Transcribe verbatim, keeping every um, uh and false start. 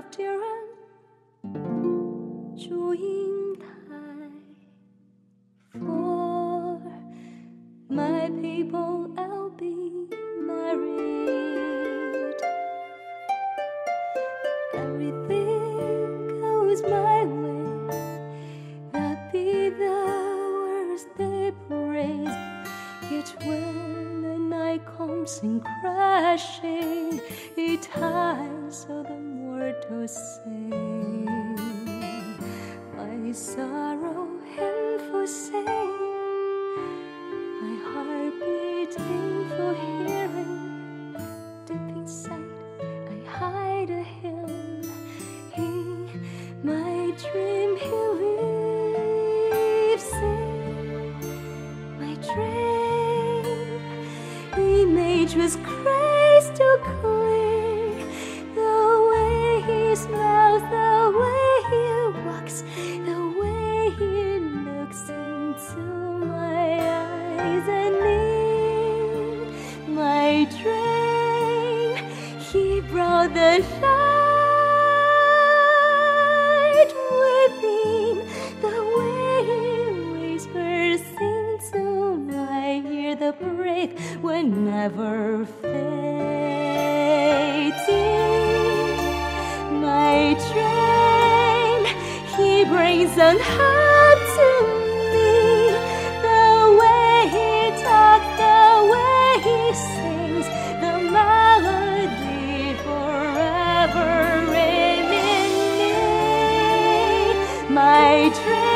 of tyranny 祝英台 For my people I'll be married Everything goes my way That be the words they praise Yet when the night comes in crashing It ties all the mortals say My sorrow and forsake My heart beating for hearing Deep inside I hide a hymn In my dream he lives in My dream image was crystal clear The way he smiles, the way he walks The way he looks into my eyes And in my dream he brought the light within The way he whispers into my ear The breath will never fade in my dream He brings an hope to me The way he talks, the way he sings The melody forever ringing in me My dream